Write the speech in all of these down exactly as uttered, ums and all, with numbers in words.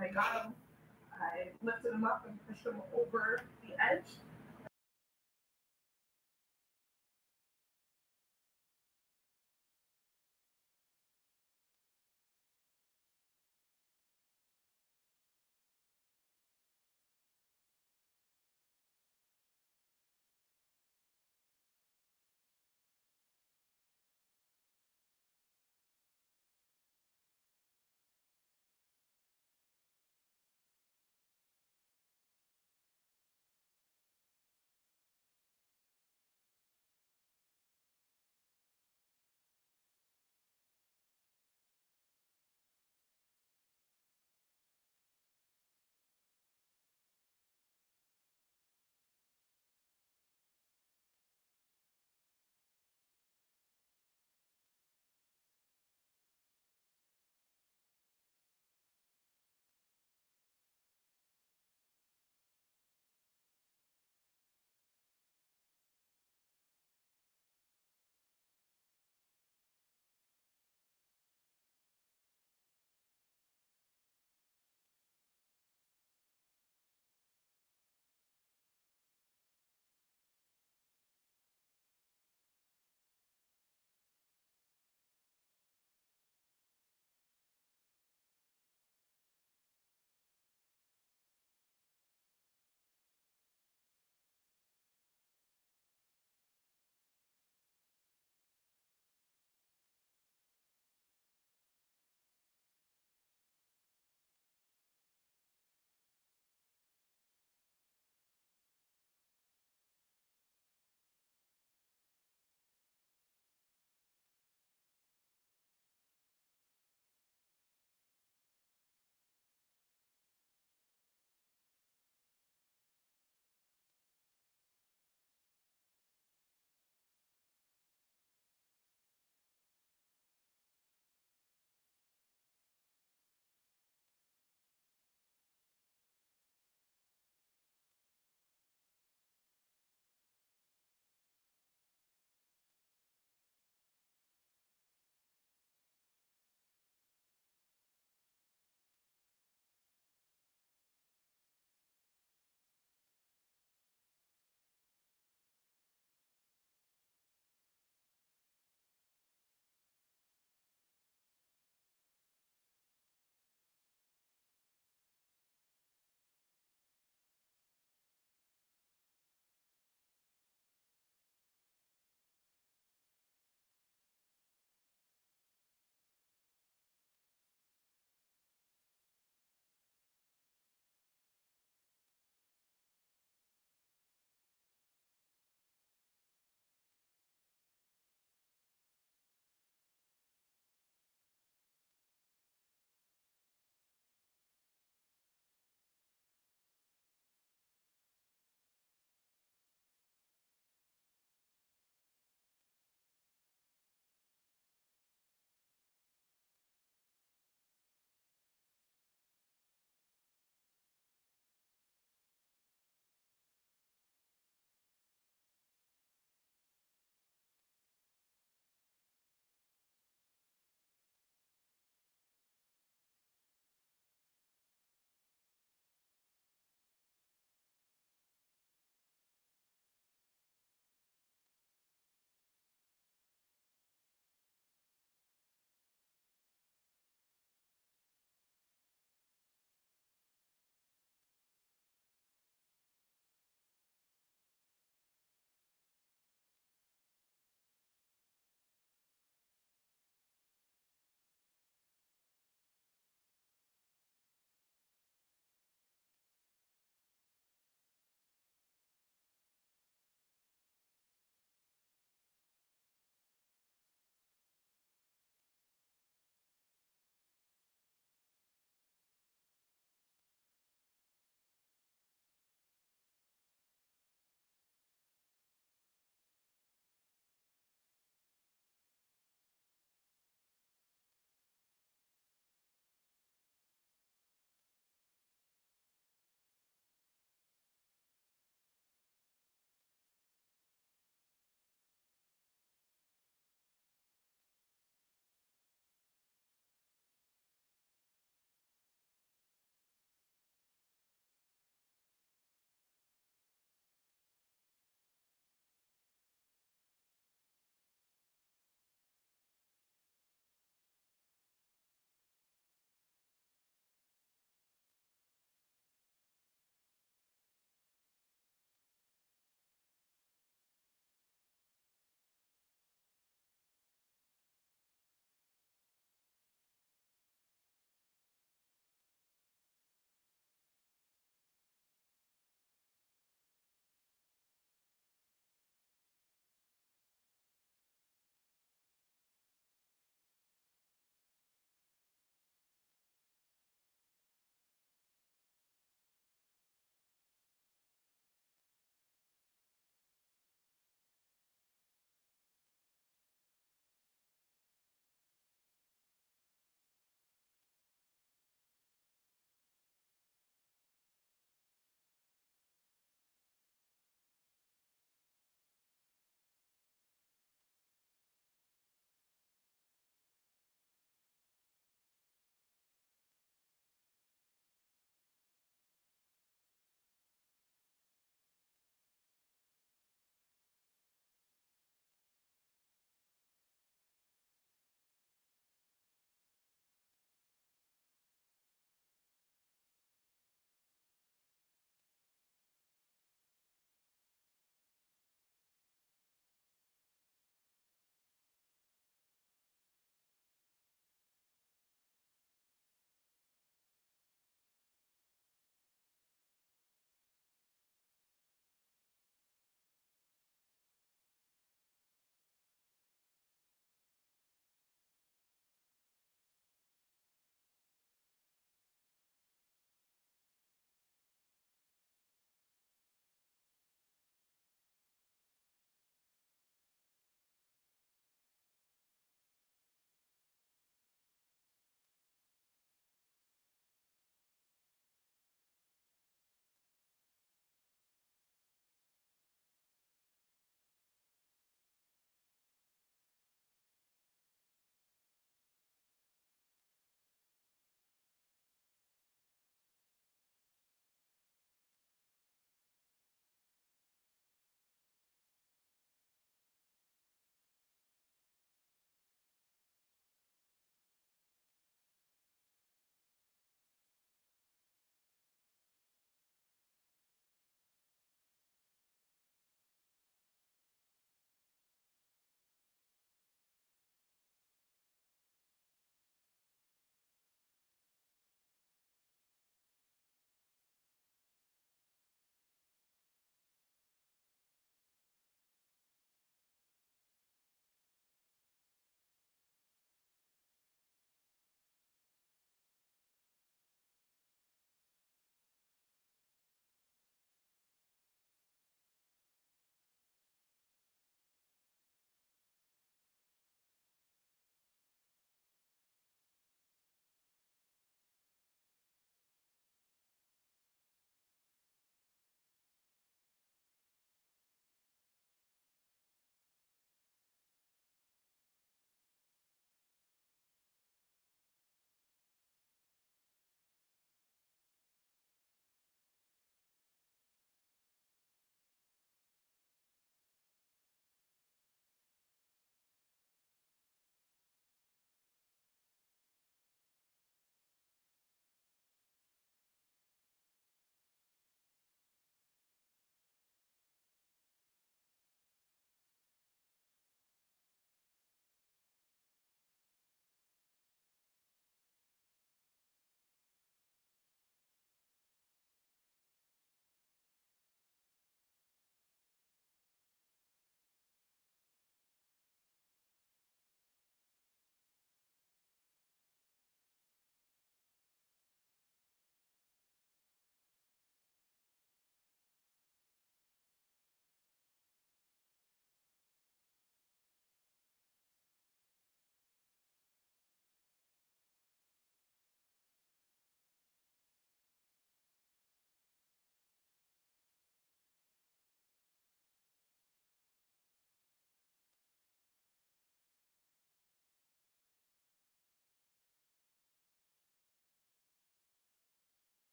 when I got him, I lifted him up and pushed him over the edge.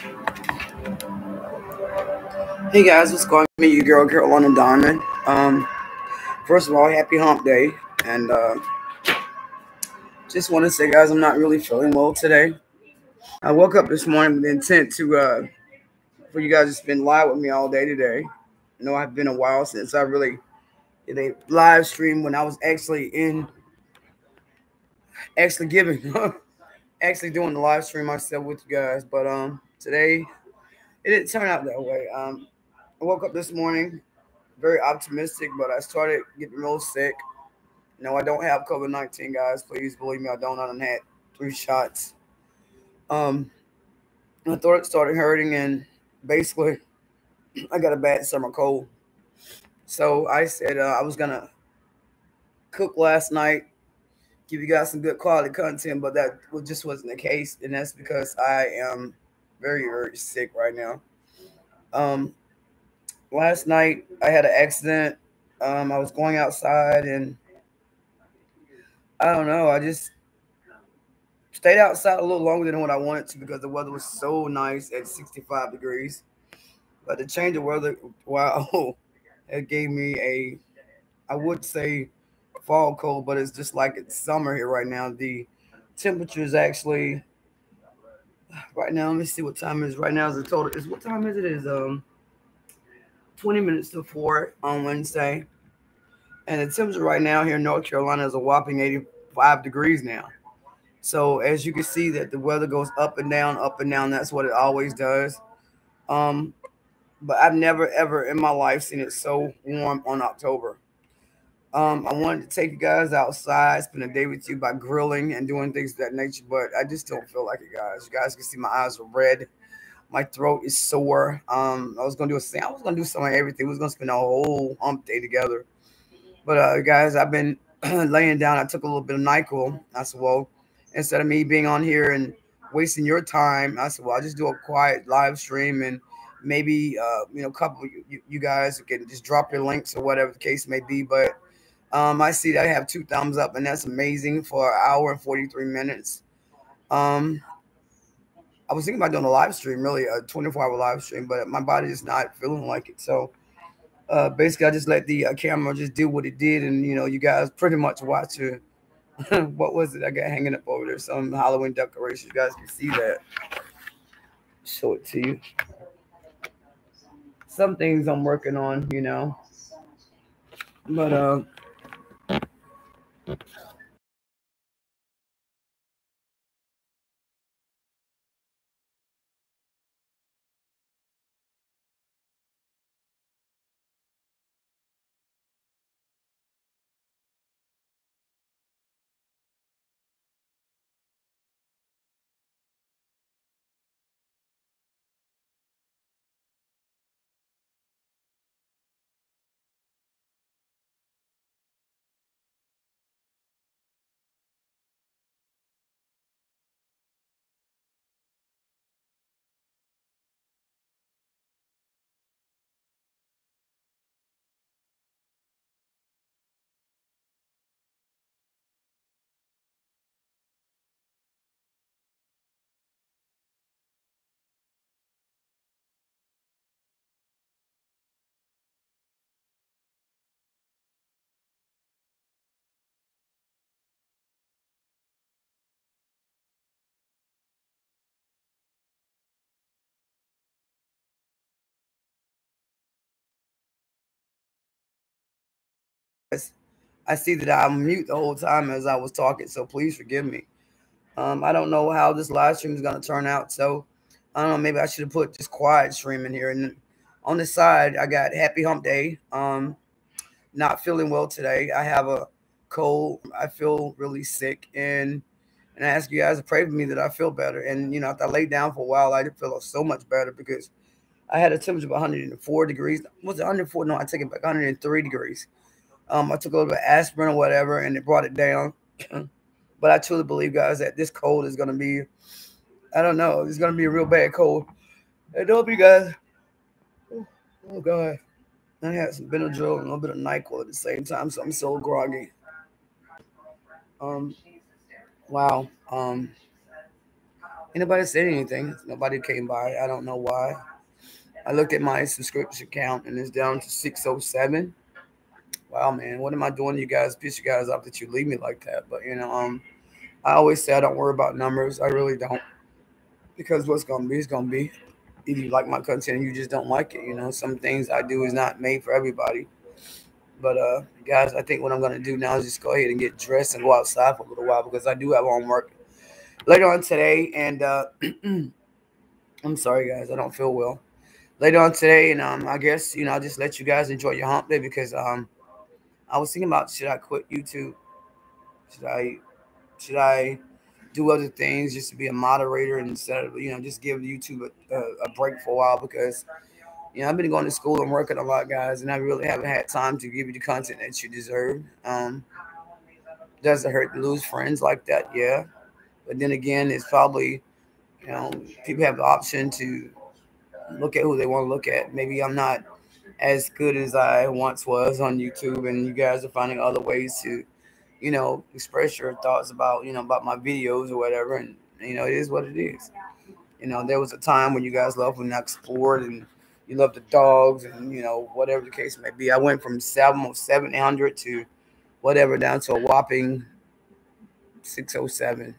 Hey guys, what's going on? Your girl Carolina Diamond. Um, first of all, happy hump day. And uh, just want to say, guys, I'm not really feeling well today. I woke up this morning with the intent to, uh, for you guys to spend live with me all day today. I know I've been a while since I really did a live stream when I was actually in, actually giving, actually doing the live stream myself with you guys. But um, today, it didn't turn out that way. Um, I woke up this morning very optimistic, but I started getting real sick. No, I don't have COVID nineteen, guys. Please believe me, I don't. I done had three shots. Um, my throat started hurting, and basically, I got a bad summer cold. So I said uh, I was gonna cook last night, give you guys some good quality content, but that just wasn't the case, and that's because I am very, very sick right now. Um, last night I had an accident. Um, I was going outside, and I don't know. I just stayed outside a little longer than what I wanted to because the weather was so nice at sixty-five degrees. But the change of weather, wow, it gave me a, I would say fall cold, but it's just like it's summer here right now. The temperature is actually, right now, let me see what time it is. Right now is the total, is what time is it? It is um twenty minutes to four on Wednesday. And the temperature right now here in North Carolina is a whopping eighty-five degrees now. So as you can see that the weather goes up and down, up and down. That's what it always does. Um, but I've never ever in my life seen it so warm on October. Um, I wanted to take you guys outside, spend a day with you by grilling and doing things of that nature, but I just don't feel like it, guys. You guys can see my eyes are red. My throat is sore. Um, I was gonna do a I was gonna do some of everything. We was gonna spend a whole hump day together. But uh, guys, I've been laying down. I took a little bit of NyQuil. I said, well, instead of me being on here and wasting your time, I said, well, I'll just do a quiet live stream and maybe, uh, you know, a couple of you, you guys can just drop your links or whatever the case may be. But um, I see that I have two thumbs up, and that's amazing for an hour and forty-three minutes. Um, I was thinking about doing a live stream, really, a twenty-four hour live stream, but my body is not feeling like it. So uh, basically, I just let the uh, camera just do what it did, and you know, you guys pretty much watch it. What was it I got hanging up over there? Some Halloween decorations. You guys can see that. Show it to you. Some things I'm working on, you know, but uh, I see that I'm mute the whole time as I was talking, so please forgive me. Um, I don't know how this live stream is going to turn out, so I don't know. Maybe I should have put just quiet stream in here. And then on the side, I got Happy Hump Day. Um, not feeling well today. I have a cold. I feel really sick, and and I ask you guys to pray for me that I feel better. And you know, after I laid down for a while, I did feel so much better because I had a temperature of one hundred four degrees. Was it one hundred four? No, I take it back. one hundred three degrees. Um, I took a little bit of aspirin or whatever, and it brought it down. But I truly believe, guys, that this cold is going to be, I don't know, it's going to be a real bad cold. And I hope you guys, oh, oh God, I had some Benadryl and a little bit of NyQuil at the same time, so I'm so groggy. Um, wow. Um, Anybody said anything? Nobody came by. I don't know why. I looked at my subscription count and it's down to six oh seven. Wow, man, what am I doing to you guys? Piss you guys off that you leave me like that. But you know, um, I always say I don't worry about numbers. I really don't, because what's gonna be is gonna be. Either you like my content or you just don't like it. You know, some things I do is not made for everybody. But uh, guys, I think what I'm gonna do now is just go ahead and get dressed and go outside for a little while because I do have homework later on today. And uh, I'm sorry, guys, I don't feel well later on today. And um, I guess you know I'll just let you guys enjoy your hump day because um, I was thinking about should I quit YouTube? Should I should I do other things just to be a moderator instead of you know just give YouTube a, a, a break for a while because you know I've been going to school and working a lot, guys, and I really haven't had time to give you the content that you deserve. Um, does it hurt to lose friends like that? Yeah, but then again, it's probably you know people have the option to look at who they want to look at. Maybe I'm not as good as I once was on YouTube, and you guys are finding other ways to you know, express your thoughts about, you know, about my videos or whatever. And, you know, it is what it is. You know, there was a time when you guys loved when I explored and you loved the dogs and, you know, whatever the case may be. I went from seven seven hundred to whatever down to a whopping six oh seven.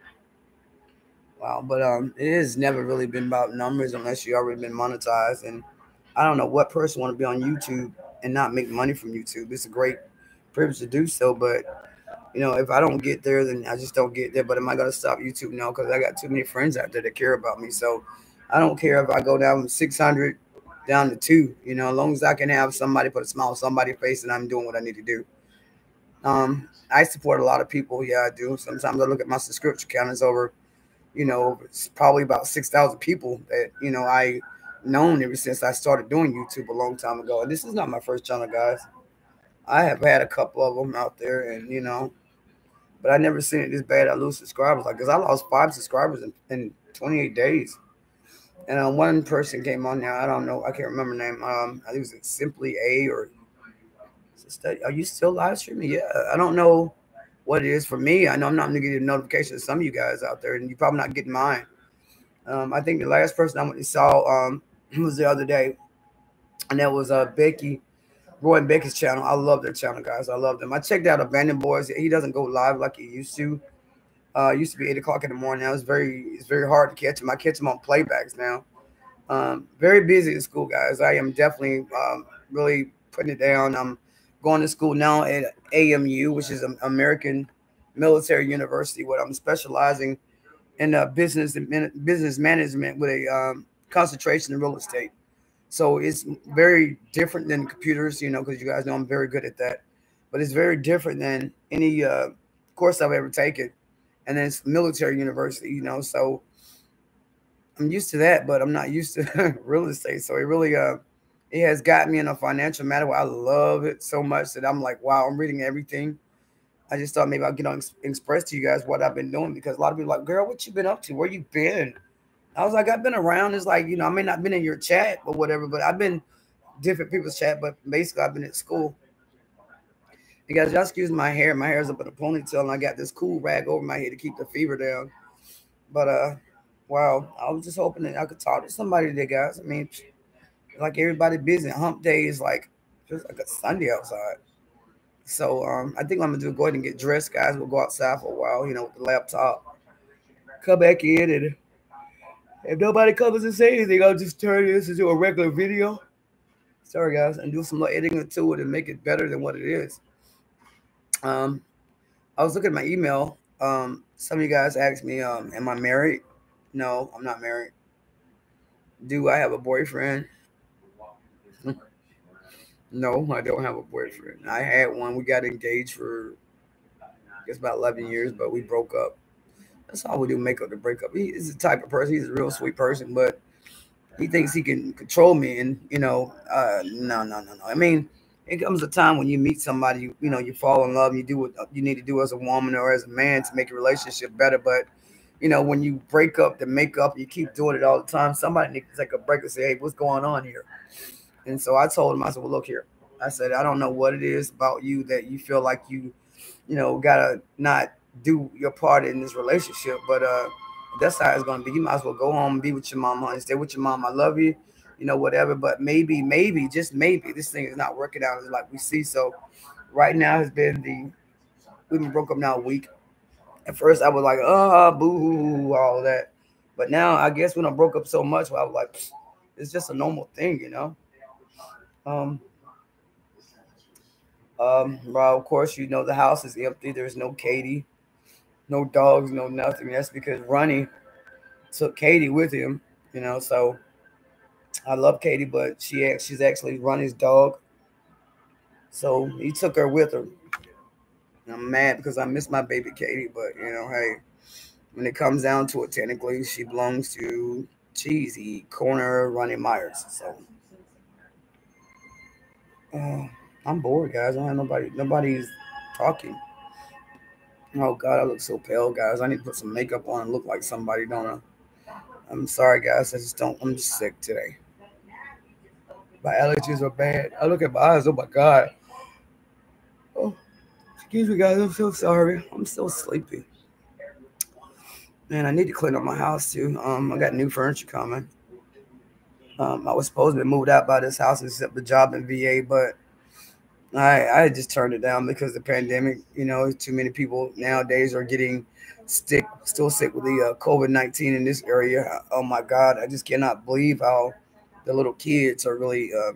Wow. But um, it has never really been about numbers unless you already been monetized. And I don't know what person want to be on YouTube and not make money from YouTube. It's a great privilege to do so, but you know, if I don't get there, then I just don't get there. But am I gonna stop YouTube? No, because I got too many friends out there that care about me. So I don't care if I go down from six hundred down to two. You know, as long as I can have somebody put a smile on somebody's face and I'm doing what I need to do. Um, I support a lot of people. Yeah, I do. Sometimes I look at my subscription count. It's over, you know, it's probably about six thousand people that you know I known ever since I started doing YouTube a long time ago. And this is not my first channel, guys. I have had a couple of them out there, and you know. But I never seen it this bad. I lose subscribers, like, cause I lost five subscribers in, in twenty-eight days. And uh, one person came on now. I don't know. I can't remember the name. Um, I think it was Simply A or. Are you still live streaming? Yeah. I don't know what it is for me. I know I'm not gonna get a notification of some of you guys out there, and you're probably not getting mine. Um, I think the last person I went and saw um was the other day, and that was uh Becky. Roy and Becky's channel. I love their channel, guys. I love them. I checked out Abandoned Boys. He doesn't go live like he used to. Uh, it used to be eight o'clock in the morning. Now it's very, it's very hard to catch him. I catch him on playbacks now. Um, very busy in school, guys. I am definitely um, really putting it down. I'm going to school now at A M U, which is an American Military University, where I'm specializing in uh, business business management with a um, concentration in real estate. So it's very different than computers, you know, because you guys know I'm very good at that. But it's very different than any uh, course I've ever taken. And then it's military university, you know. So I'm used to that, but I'm not used to real estate. So it really uh, it has got me in a financial matter where I love it so much that I'm like, wow, I'm reading everything. I just thought maybe I'll get on express to you guys what I've been doing because a lot of people are like, girl, what you been up to? Where you been? I was like, I've been around. It's like, you know, I may not been in your chat or whatever, but I've been different people's chat. But basically, I've been at school. You guys, y'all excuse my hair. My hair's up in a ponytail, and I got this cool rag over my head to keep the fever down. But uh, wow, I was just hoping that I could talk to somebody today, guys. I mean, like everybody busy. Hump day is like just like a Sunday outside. So um, I think what I'm gonna do go ahead and get dressed, guys. We'll go outside for a while, you know, with the laptop. Come back in and. If nobody comes and say anything, I'll just turn this into a regular video. Sorry, guys, and do some little editing to it and make it better than what it is. Um, I was looking at my email. Um, some of you guys asked me, um, am I married? No, I'm not married. Do I have a boyfriend? No, I don't have a boyfriend. I had one. We got engaged for, I guess, about eleven years, but we broke up. That's all we do, make up to break up. He is the type of person. He's a real sweet person, but he thinks he can control me. And you know, uh, no, no, no, no. I mean, it comes a time when you meet somebody, you, you know, you fall in love. You do what you need to do as a woman or as a man to make your relationship better. But you know, when you break up to make up, you keep doing it all the time. Somebody needs to take a break and say, "Hey, what's going on here?" And so I told him, I said, "Well, look here." I said, "I don't know what it is about you that you feel like you, you know, gotta not." do your part in this relationship, but uh That's how it's gonna be. You might as well go home and be with your mom, honey. Stay with your mom. I love you, you know, whatever. But maybe, maybe, just maybe, this thing is not working out like we see. So right now has been the we've been broke up now a week. At first, I was like, oh, boo hoo, all that. But now, I guess when I broke up so much, I was like, it's just a normal thing, you know. Um, um, well, of course, you know the house is empty. There's no Katie, no dogs, no nothing. That's because Ronnie took Katie with him, you know. So I love Katie, but she she's actually Ronnie's dog. So he took her with her. And I'm mad because I miss my baby Katie, but you know, hey, when it comes down to it, technically, she belongs to Cheesy Corner Ronnie Myers. So uh, I'm bored, guys. I don't have nobody. Nobody's talking. Oh God, I look so pale, guys. I need to put some makeup on and look like somebody, don't I? I'm sorry, guys. I just don't. I'm just sick today. My allergies are bad. I look at my eyes. Oh my God. Oh, excuse me, guys. I'm so sorry. I'm so sleepy. Man, I need to clean up my house too. Um, I got new furniture coming. Um, I was supposed to be moved out by this house except the job in V A, but I I just turned it down because of the pandemic. You know, too many people nowadays are getting sick, still sick with the uh, COVID nineteen in this area. Oh my God, I just cannot believe how the little kids are really uh,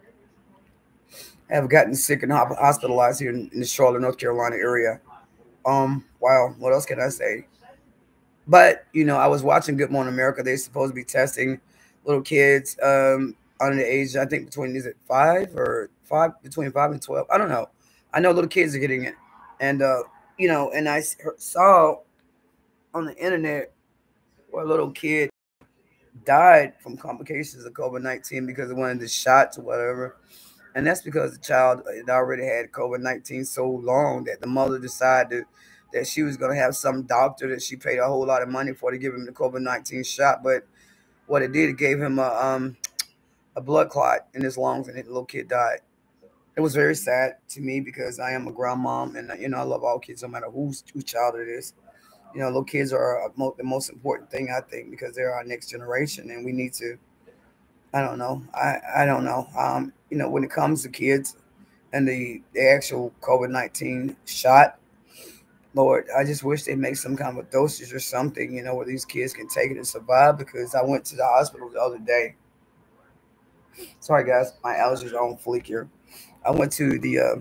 have gotten sick and hospitalized here in, in the Charlotte, North Carolina area. Um, wow, what else can I say? But you know, I was watching Good Morning America. They're supposed to be testing little kids um, under the age, I think between is it five or five between five and twelve. I don't know. I know little kids are getting it, and uh, you know, and I saw on the internet where a little kid died from complications of COVID nineteen because of one of the shots or whatever. And that's because the child had already had COVID nineteen so long that the mother decided that she was going to have some doctor that she paid a whole lot of money for to give him the COVID nineteen shot. But what it did, it gave him a, um, a blood clot in his lungs, and the little kid died. It was very sad to me because I am a grandmom, and you know I love all kids, no matter whose whose child it is. You know, little kids are the most important thing, I think, because they're our next generation, and we need to. I don't know. I I don't know. Um, you know, when it comes to kids and the the actual COVID nineteen shot, Lord, I just wish they make some kind of a dosage or something, you know, where these kids can take it and survive. Because I went to the hospital the other day. Sorry, guys, my allergies are on fleek here. I went to the uh,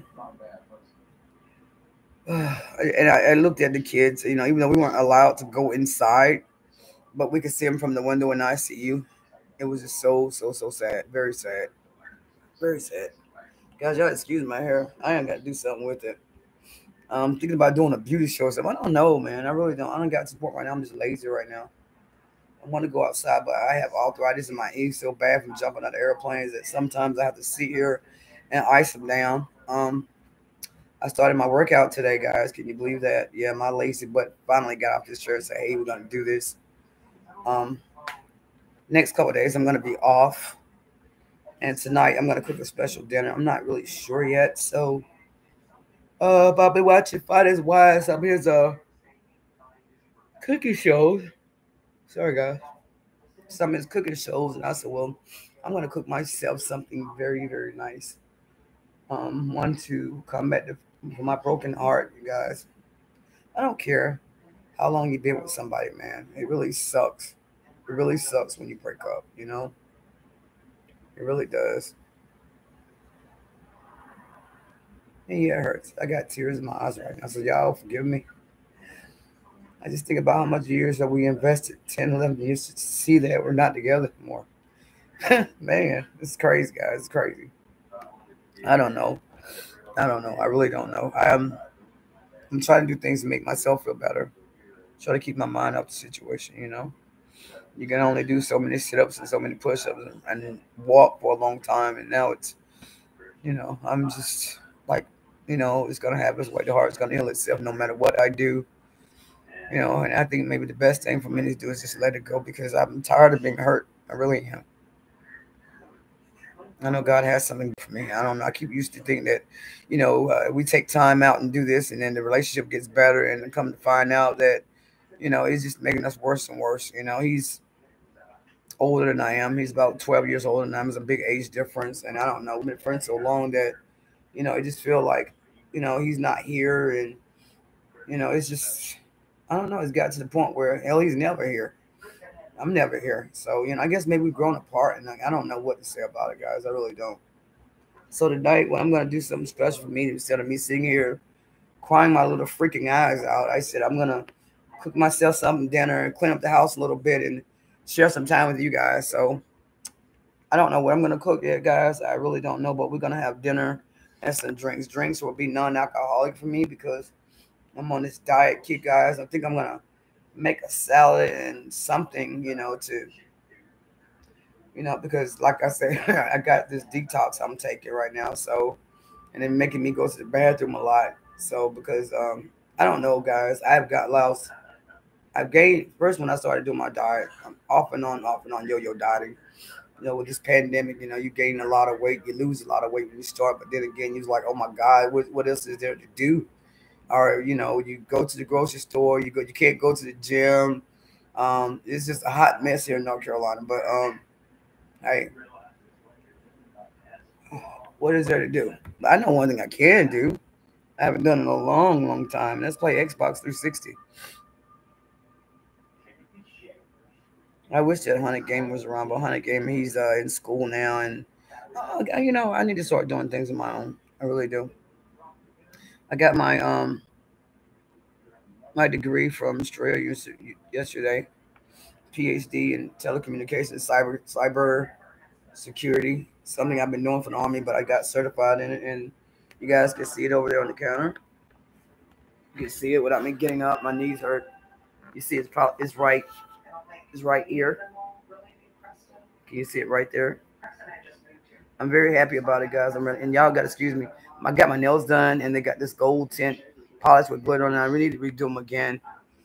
and I, I looked at the kids. You know, even though we weren't allowed to go inside, but we could see them from the window in I C U. It was just so so so sad, very sad, very sad. Guys, y'all excuse my hair. I ain't got to do something with it. I'm thinking about doing a beauty show. So I don't know, man. I really don't. I don't got support right now. I'm just lazy right now. I want to go outside, but I have arthritis in my knees so bad from jumping out of airplanes that sometimes I have to sit here and ice them down. Um, I started my workout today, guys. Can you believe that? Yeah, my lazy butt finally got off this chair and said, "Hey, we're gonna do this." Um, next couple of days, I'm gonna be off, and tonight I'm gonna cook a special dinner. I'm not really sure yet, so uh, I'll be watching Fight is Wise. I'm here's a cooking shows. Sorry, guys. Some of his cooking shows, and I said, "Well, I'm gonna cook myself something very, very nice." Um, one to combat the, for my broken heart, you guys. I don't care how long you've been with somebody, man. It really sucks. It really sucks when you break up, you know? It really does. And yeah, it hurts. I got tears in my eyes right now. So y'all forgive me. I just think about how much years that we invested, ten, eleven years to see that we're not together anymore. Man, it's crazy, guys. It's crazy. I don't know. I don't know. I really don't know. I'm I'm trying to do things to make myself feel better. Try to keep my mind up the situation, you know. You can only do so many sit-ups and so many push-ups and, and walk for a long time. And now it's, you know, I'm just like, you know, it's going to have its way. The heart's going to heal itself no matter what I do. You know, and I think maybe the best thing for me to do is just let it go because I'm tired of being hurt. I really am. I know God has something for me. I don't know. I keep used to thinking that, you know, uh, we take time out and do this and then the relationship gets better and come to find out that, you know, it's just making us worse and worse. You know, he's older than I am. He's about twelve years older than I am. There's a big age difference, and I don't know. We've been friends so long that, you know, I just feel like, you know, he's not here, and you know, it's just, I don't know. It's got to the point where hell, he's never here. I'm never here. So you know, I guess maybe we've grown apart, and like, I don't know what to say about it, guys. I really don't. So tonight, when I'm gonna do something special for me, instead of me sitting here crying my little freaking eyes out, I said I'm gonna cook myself something dinner and clean up the house a little bit and share some time with you guys. So I don't know what I'm gonna cook yet, guys. I really don't know, but we're gonna have dinner and some drinks. Drinks will be non-alcoholic for me because I'm on this diet kick, guys. I think I'm gonna make a salad and something, you know, to, you know, because like I said, I got this detox I'm taking right now. So, and then making me go to the bathroom a lot. So, because um, I don't know, guys, I've got lost. I've gained first when I started doing my diet. I'm off and on, off and on, yo-yo dieting. You know, with this pandemic, you know, you gain a lot of weight, you lose a lot of weight when you start, but then again, you're like, oh my God, what what else is there to do? Or you know, you go to the grocery store, you go, you can't go to the gym. Um, it's just a hot mess here in North Carolina. But um, hey, what is there to do? I know one thing I can do. I haven't done it in a long, long time. Let's play Xbox three sixty. I wish that Hunter Game was around, but Hunter Game, he's uh, in school now, and uh, you know, I need to start doing things on my own. I really do. I got my um my degree from Australia yesterday, PhD in telecommunications, cyber cyber security, something I've been doing for the Army, but I got certified in it, and you guys can see it over there on the counter. You can see it without me getting up. My knees hurt. You see it's probably it's right, it's right ear. Can you see it right there? I'm very happy about it, guys. I'm ready, and y'all got to excuse me. I got my nails done, and they got this gold tint polish with glitter on it. I really need to redo them again.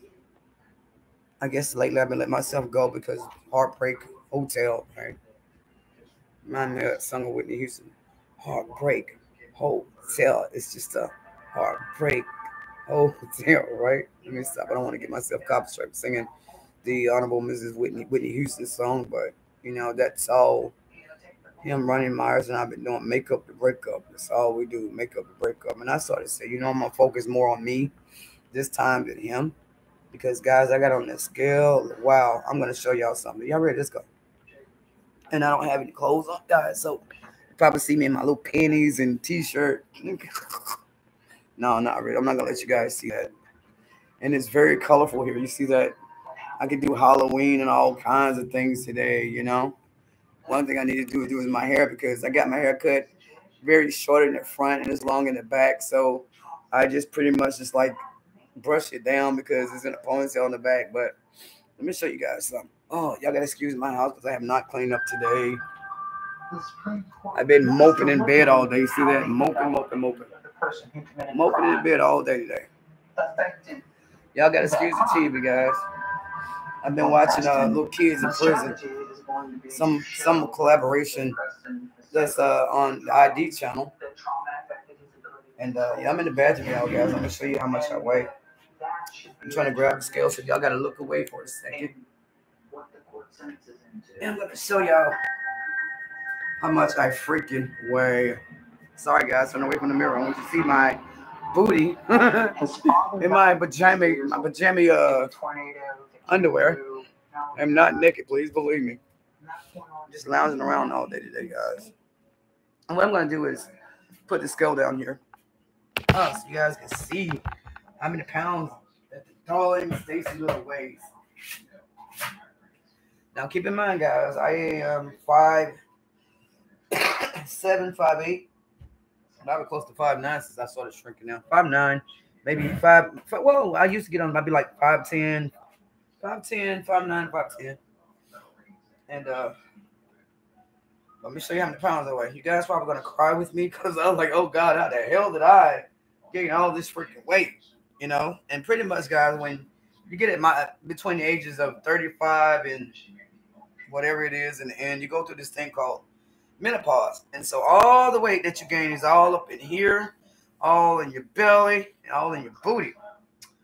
I guess lately I've been letting myself go because Heartbreak Hotel, right? Remind me of that song of Whitney Houston. Heartbreak Hotel. It's just a heartbreak hotel, right? Let me stop. I don't want to get myself copyrighted singing the Honorable Missus Whitney Whitney Houston song, but you know that's all. Him running Myers and I've been doing makeup to break up. That's all we do, makeup to break up. And I started to say, you know, I'm gonna focus more on me this time than him. Because guys, I got on that scale. Wow, I'm gonna show y'all something. Y'all ready? Let's go. And I don't have any clothes on, guys, so you probably see me in my little panties and t-shirt. No, not really. I'm not gonna let you guys see that. And it's very colorful here. You see that? I can do Halloween and all kinds of things today, you know. One thing I need to do, do is my hair because I got my hair cut very short in the front and it's long in the back. So I just pretty much just like brush it down because it's in a ponytail in the back. But let me show you guys something. Oh, y'all got to excuse my house because I have not cleaned up today. I've been moping in bed all day. See that? Moping, moping, moping. Moping in bed all day today. Y'all got to excuse the T V, guys. I've been watching uh, little kids in prison. Some some collaboration that's uh, on the I D channel. And uh, yeah, I'm in the bathroom, y'all guys. I'm gonna show you how much I weigh. I'm trying to grab the scale, so y'all gotta look away for a second. And I'm gonna show y'all how much I freaking weigh. Sorry, guys, I'm away from the mirror. I want you to see my booty in my pajama, my pajama uh, underwear. I'm not naked, please believe me. Just lounging around all day today, guys. And what I'm gonna do is put the scale down here, oh, so you guys can see how many pounds that the darling Stacy Little weighs. Now, keep in mind, guys, I am five seven, five eight. I was close to five nine since I started shrinking now. Five nine, maybe five. five well, I used to get on. I'd be like five ten, five ten, five nine, five ten. And uh, let me show you how many pounds I weigh. You guys probably gonna cry with me because I was like, oh God, how the hell did I gain all this freaking weight? You know, and pretty much, guys, when you get at my between the ages of thirty-five and whatever it is, and and you go through this thing called menopause, and so all the weight that you gain is all up in here, all in your belly, and all in your booty.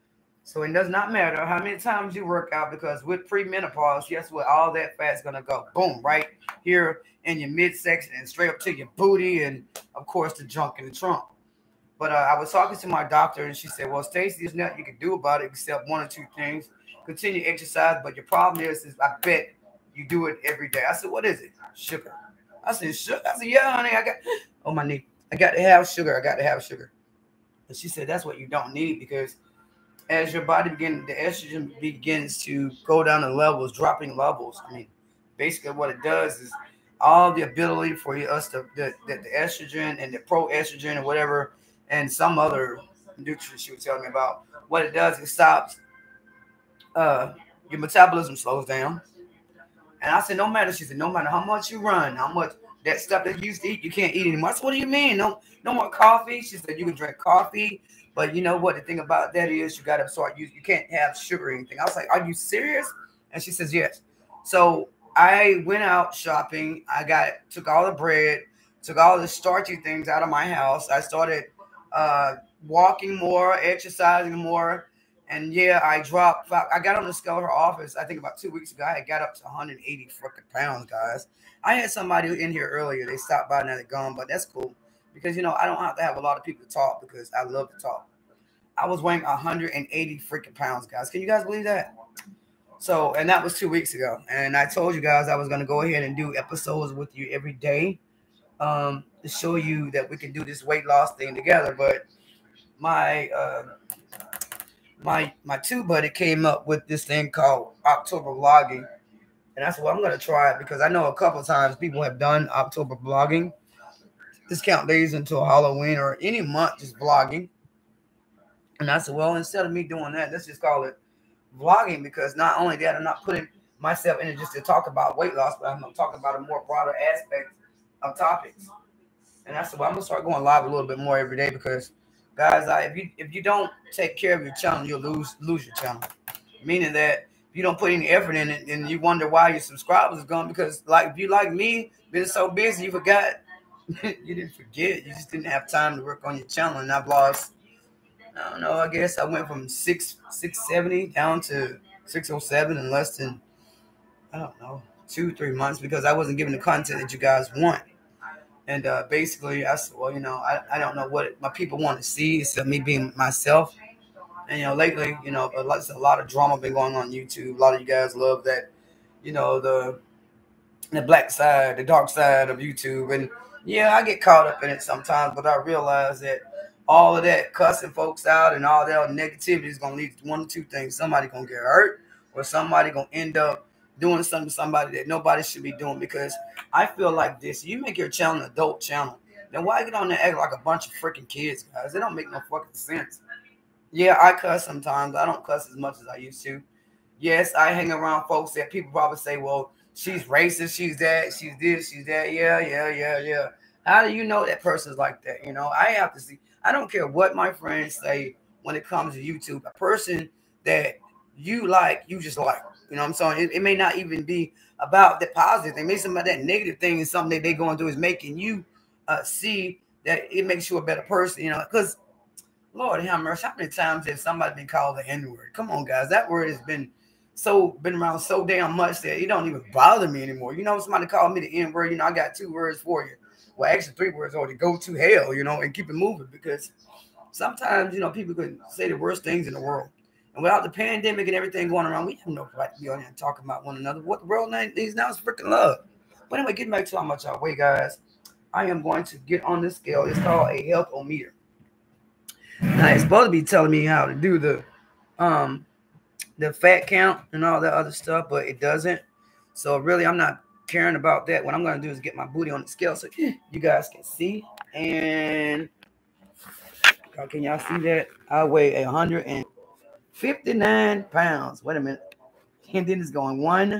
So it does not matter how many times you work out, because with premenopause, guess what? All that fat's gonna go boom right here in your midsection and straight up to your booty, and of course the junk in the trunk. But uh, I was talking to my doctor, and she said, "Well, Stacey, there's nothing you can do about it except one or two things: continue exercise. But your problem is, is I bet you do it every day." I said, "What is it?" Sugar. I said, "Sugar." I said, "Yeah, honey, I got oh my knee. I got to have sugar. I got to have sugar." And she said, "That's what you don't need, because as your body begins, the estrogen begins to go down the levels, dropping levels. I mean, basically what it does is all the ability for us to the, the, the estrogen and the proestrogen or whatever, and some other nutrients she was telling me about. What it does, it stops uh, your metabolism slows down. And I said, no matter, she said, no matter how much you run, how much that stuff that you used to eat, you can't eat anymore. I said, what do you mean? No, no more coffee. She said, you can drink coffee, but you know what? The thing about that is you got to start, you, you can't have sugar or anything. I was like, are you serious? And she says, yes. So I went out shopping. I got, took all the bread, took all the starchy things out of my house. I started uh, walking more, exercising more. And yeah, I dropped. I got on the scale at her office. I think about two weeks ago. I got up to one hundred eighty freaking pounds, guys. I had somebody in here earlier. They stopped by and they're gone, but that's cool because you know I don't have to have a lot of people to talk because I love to talk. I was weighing one hundred eighty freaking pounds, guys. Can you guys believe that? So, and that was two weeks ago. And I told you guys I was gonna go ahead and do episodes with you every day, um, to show you that we can do this weight loss thing together. But my uh, my my tube buddy came up with this thing called October vlogging, and that's what I'm gonna try it because I know a couple of times people have done October vlogging. Discount days until Halloween or any month just vlogging. And I said, well, instead of me doing that, let's just call it vlogging because not only that, I'm not putting myself in it just to talk about weight loss, but I'm talking about a more broader aspect of topics. And I said, well, I'm gonna start going live a little bit more every day because guys, I, if you if you don't take care of your channel, you'll lose lose your channel. Meaning that if you don't put any effort in it, and you wonder why your subscribers are gone because, like, if you like me, been so busy, you forgot. You didn't forget. You just didn't have time to work on your channel, and I've lost. I don't know. I guess I went from six six seventy down to six oh seven in less than I don't know two three months because I wasn't giving the content that you guys want. And uh, basically, I said, well, you know, I, I don't know what my people want to see except me being myself. And, you know, lately, you know, a lot, a lot of drama been going on YouTube. A lot of you guys love that, you know, the the black side, the dark side of YouTube. And, yeah, I get caught up in it sometimes, but I realize that all of that cussing folks out and all that negativity is going to lead to one or two things. Somebody going to get hurt or somebody going to end up doing something to somebody that nobody should be doing because I feel like this. You make your channel an adult channel. Then why get on there act like a bunch of freaking kids, guys? It don't make no fucking sense. Yeah, I cuss sometimes. I don't cuss as much as I used to. Yes, I hang around folks that people probably say, well, she's racist, she's that, she's this, she's that. Yeah, yeah, yeah, yeah. How do you know that person's like that? You know, I have to see. I don't care what my friends say when it comes to YouTube. A person that you like, you just like. You know what I'm saying? It, it may not even be about the positive thing. Maybe some of that negative thing is something that they're going through is making you uh, see that it makes you a better person. You know, because Lord have mercy, how many times has somebody been called the N-word? Come on, guys. That word has been so been around so damn much that it don't even bother me anymore. You know, somebody called me the N-word, you know, I got two words for you. Well, actually three words, or to go to hell, you know, and keep it moving because sometimes, you know, people can say the worst things in the world. And without the pandemic and everything going around, we have no right to be on here and talking about one another. What the world needs now is freaking love. But anyway, getting back to how much I weigh, guys, I am going to get on this scale. It's called a health-o-meter. Now, it's supposed to be telling me how to do the um the fat count and all that other stuff, but it doesn't. So really, I'm not caring about that. What I'm going to do is get my booty on the scale so you guys can see. And can y'all see that? I weigh one hundred fifty-nine pounds. Wait a minute. And then it's going one,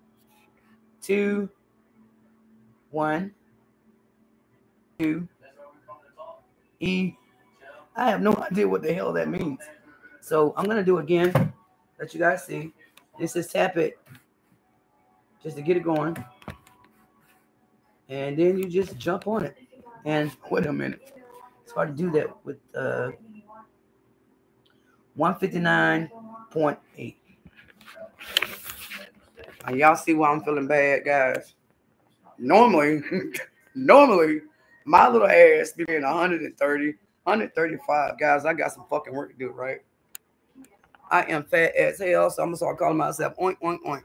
two, one, two, E. I have no idea what the hell that means. So I'm going to do it again. Let you guys see. This is tap it just to get it going. And then you just jump on it. And wait a minute. It's hard to do that with uh, one fifty-nine point eight. And y'all see why I'm feeling bad, guys. Normally, normally, my little ass be being one thirty, one thirty-five. Guys, I got some fucking work to do, right? I am fat as hell, so I'm going to start calling myself oink, oink, oink.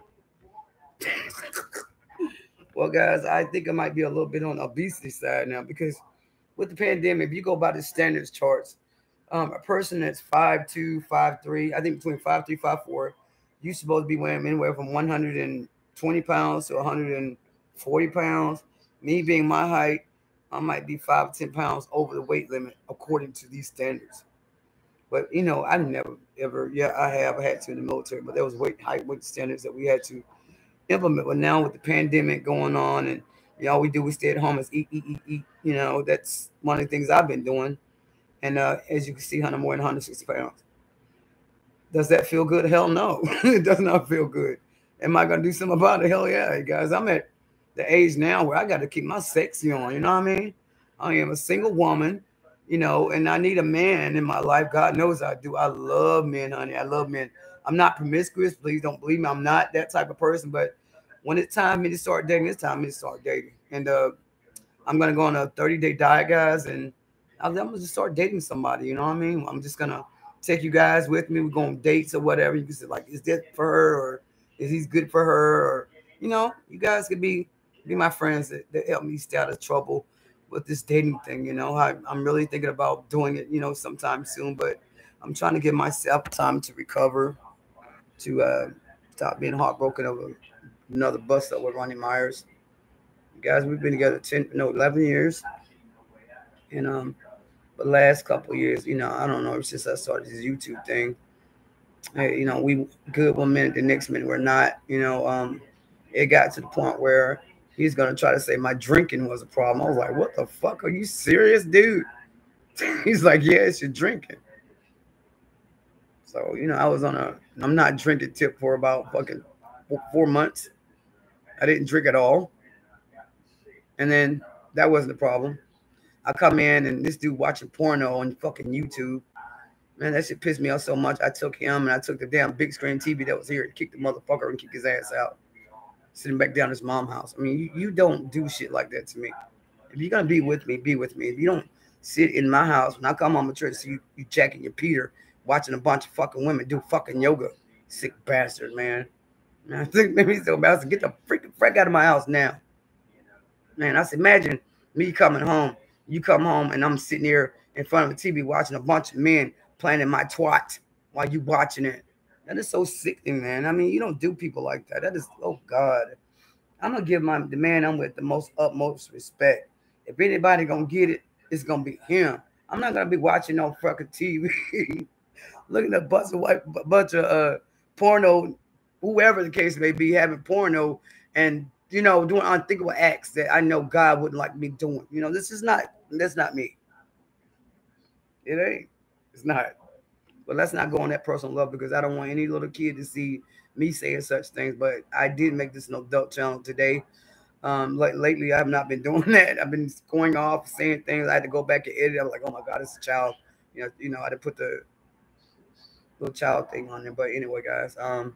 Well, guys, I think I might be a little bit on the obesity side now because with the pandemic, if you go by the standards charts, um, a person that's five two, five three, I think between five three, five four, you're supposed to be weighing anywhere from one hundred twenty pounds to one hundred forty pounds. Me being my height, I might be five, ten pounds over the weight limit according to these standards. But, you know, I never, ever, yeah, I have I had to in the military, but there was weight, height, weight standards that we had to implement. But now with the pandemic going on and, you know, all we do is stay at home is eat, eat, eat, eat. You know, that's one of the things I've been doing. And uh, as you can see, I'm more than one hundred sixty pounds. Does that feel good? Hell no. It does not feel good. Am I going to do something about it? Hell yeah, guys. I'm at the age now where I got to keep my sexy on. You know what I mean? I am a single woman, you know, and I need a man in my life. God knows I do. I love men, honey. I love men. I'm not promiscuous. Please don't believe me. I'm not that type of person. But when it's time for me to start dating, it's time for me to start dating. And uh, I'm going to go on a thirty-day diet, guys, and I'm going to just start dating somebody. You know what I mean? I'm just going to take you guys with me. We're going on dates or whatever. You can say, like, is this for her or is he good for her? Or, you know, you guys could be be my friends that, that help me stay out of trouble with this dating thing. You know, I, I'm really thinking about doing it, you know, sometime soon, but I'm trying to give myself time to recover, to uh, stop being heartbroken over another bust up with Ronnie Myers. Guys, we've been together ten, no, eleven years. And um, the last couple of years, you know, I don't know, since I started this YouTube thing, hey, you know, we good one minute, the next minute we're not, you know, um, it got to the point where he's going to try to say my drinking was a problem. I was like, what the fuck? Are you serious, dude? He's like, yeah, it's your drinking. So, you know, I was on a, I'm not drinking tip for about fucking four months. I didn't drink at all. And then that wasn't the problem. I come in and this dude watching porno on fucking YouTube. Man, that shit pissed me off so much. I took him and I took the damn big screen T V that was here and kicked the motherfucker and kicked his ass out. Sitting back down his mom's house. I mean, you, you don't do shit like that to me. If you're going to be with me, be with me. If you don't sit in my house, when I come home to church, see you, you jacking your Peter, watching a bunch of fucking women do fucking yoga. Sick bastard, man. Man, I think maybe he's so bastard. Get the freaking frick out of my house now. Man, I said, imagine me coming home. You come home and I'm sitting here in front of the T V watching a bunch of men playing in my twat while you watching it. That is so sickening, man. I mean, you don't do people like that. That is, oh God. I'm gonna give my the man I'm with the most utmost respect. If anybody gonna get it, it's gonna be him. I'm not gonna be watching no fucking T V, looking at a bunch of white, bunch of uh porno, whoever the case may be, having porno and you know doing unthinkable acts that I know God wouldn't like me doing. You know, this is not that's not me. It ain't. It's not. But let's not go on that personal level because I don't want any little kid to see me saying such things. But I did make this an adult channel today. Um, like lately, I have not been doing that. I've been going off, saying things. I had to go back and edit. I was like, oh my God, it's a child. You know, you know, I had to put the little child thing on there. But anyway, guys, um,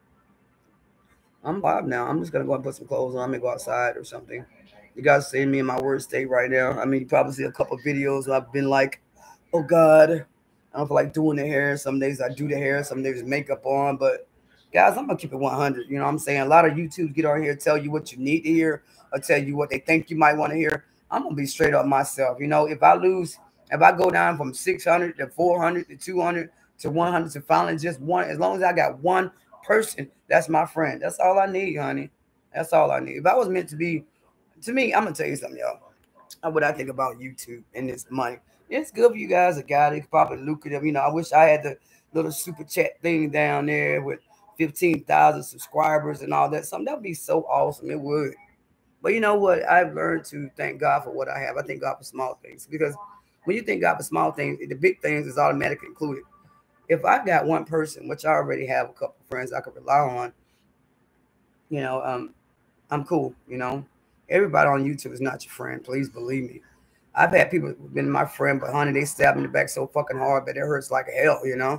I'm live now. I'm just gonna go and put some clothes on. I'm gonna go outside or something. You guys see me in my worst state right now. I mean, you probably see a couple of videos where I've been like, oh God. I don't feel like doing the hair. Some days I do the hair. Some days makeup on. But, guys, I'm going to keep it one hundred. You know what I'm saying? A lot of YouTubers get on here and tell you what you need to hear or tell you what they think you might want to hear. I'm going to be straight up myself. You know, if I lose, if I go down from six hundred to four hundred to two hundred to one hundred to finally just one, as long as I got one person, that's my friend. That's all I need, honey. That's all I need. If I was meant to be, to me, I'm going to tell you something, y'all. What I think about YouTube and this money. It's good for you guys that got it. It's probably lucrative. You know, I wish I had the little super chat thing down there with fifteen thousand subscribers and all that. Something that would be so awesome. It would. But you know what? I've learned to thank God for what I have. I thank God for small things. Because when you thank God for small things, the big things is automatically included. If I got one person, which I already have a couple of friends I could rely on, you know, um, I'm cool, you know. Everybody on YouTube is not your friend. Please believe me. I've had people who've been my friend, but honey, they stabbed me in the back so fucking hard that it hurts like hell, you know.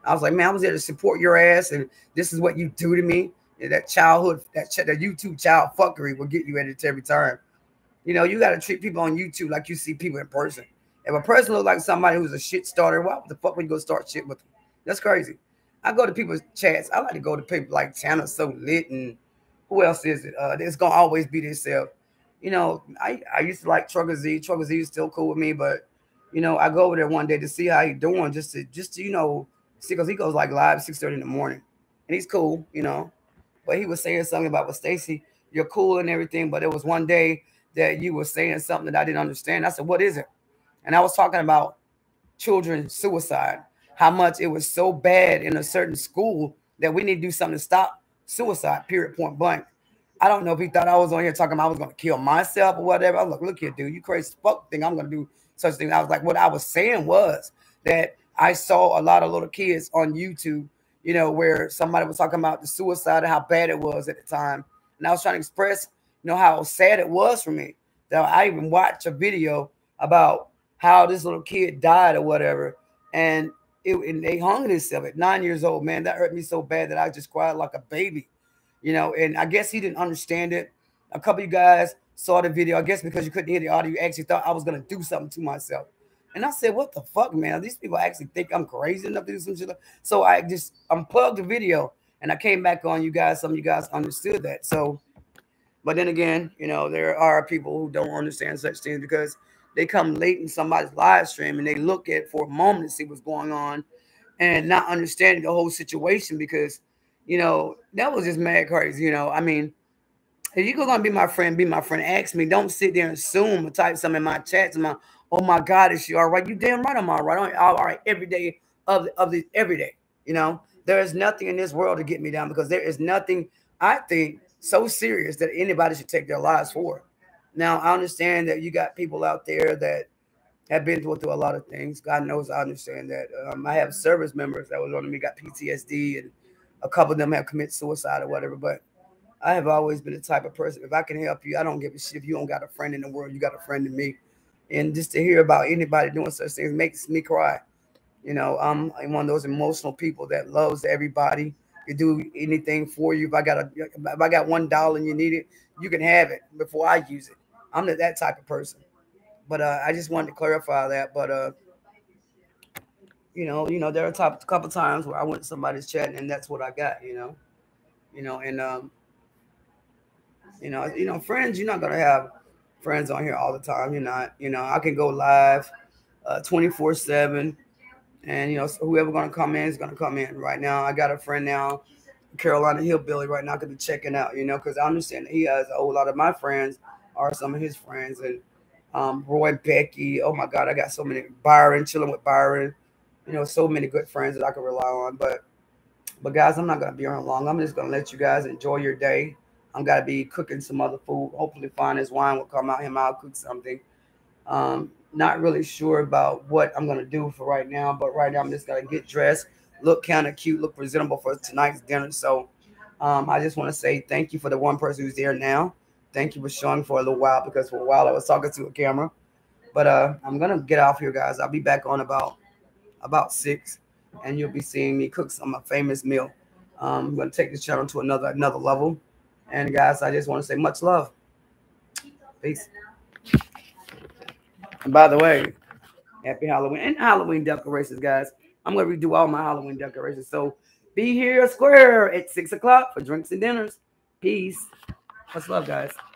I was like, man, I was there to support your ass, and this is what you do to me. And that childhood, that, ch- that YouTube child fuckery will get you at it every time. You know, you got to treat people on YouTube like you see people in person. If a person looks like somebody who's a shit starter, what the fuck would you go start shit with them? That's crazy. I go to people's chats. I like to go to people like Tanner So Lit, and who else is it? Uh, it's gonna always be themselves. You know, I, I used to like Trucker Z. Trucker Z is still cool with me, but you know, I go over there one day to see how he doing, just to just to, you know, see, because he goes like live six thirty in the morning, and he's cool, you know. But he was saying something about, well, Stacy, you're cool and everything, but it was one day that you were saying something that I didn't understand. I said, what is it? And I was talking about children suicide, how much it was so bad in a certain school that we need to do something to stop suicide, period, point blank. I don't know if he thought I was on here talking about I was going to kill myself or whatever. I was like, look here, dude, you crazy fuck thing. I'm going to do such things. I was like, what I was saying was that I saw a lot of little kids on YouTube, you know, where somebody was talking about the suicide and how bad it was at the time. And I was trying to express, you know, how sad it was for me. That I even watched a video about how this little kid died or whatever. And, it, and they hung himself at nine years old, man. That hurt me so bad that I just cried like a baby. You know, and I guess he didn't understand it. A couple of you guys saw the video. I guess because you couldn't hear the audio, you actually thought I was going to do something to myself. And I said, what the fuck, man? These people actually think I'm crazy enough to do some shit. So I just unplugged the video and I came back on you guys. Some of you guys understood that. So, but then again, you know, there are people who don't understand such things because they come late in somebody's live stream and they look at it for a moment to see what's going on and not understanding the whole situation because, you know, that was just mad crazy. You know, I mean, if you're going to be my friend, be my friend, ask me. Don't sit there and assume or type something in my chats. My, oh my God, is she all right? You damn right I'm all right. I'm all right every day of the, of the every day. You know, there is nothing in this world to get me down because there is nothing, I think, so serious that anybody should take their lives for. Now, I understand that you got people out there that have been through, through a lot of things. God knows I understand that. Um, I have service members that was on me, got P T S D, and a couple of them have committed suicide or whatever. But I have always been the type of person, if I can help you, I don't give a shit. If you don't got a friend in the world, you got a friend in me. And just to hear about anybody doing such things makes me cry. You know, I'm, I'm one of those emotional people that loves everybody. You do anything for you. If I got a, if I got one dollar and you need it, you can have it before I use it. I'm the, that type of person. But uh, I just wanted to clarify that. But uh, you know, you know, there are a top, couple times where I went to somebody's chat and that's what I got. You know, you know, and um, you know, you know, friends. You're not gonna have friends on here all the time. You're not. You know, I can go live uh, twenty-four seven. And, you know, so whoever going to come in is going to come in. Right now, I got a friend now, Carolina Hillbilly, right now, could be checking out, you know, because I understand that he has a whole lot of my friends are some of his friends. And um, Roy Becky, oh, my God, I got so many. Byron, chilling with Byron. You know, so many good friends that I can rely on. But, but guys, I'm not going to be on long. I'm just going to let you guys enjoy your day. I'm going to be cooking some other food. Hopefully, Finest Wine will come out. Him, I'll cook something. Um, not really sure about what I'm going to do for right now, but right now I'm just going to get dressed, look kind of cute, look presentable for tonight's dinner. So um, I just want to say thank you for the one person who's there now. Thank you for showing for a little while because for a while I was talking to a camera. But uh, I'm going to get off here, guys. I'll be back on about about six, and you'll be seeing me cook some famous meal. Um, I'm going to take this channel to another another level. And guys, I just want to say much love. Peace. And by the way, happy Halloween and Halloween decorations, guys. I'm going to redo all my Halloween decorations. So be here square at six o'clock for drinks and dinners. Peace. Much love, guys.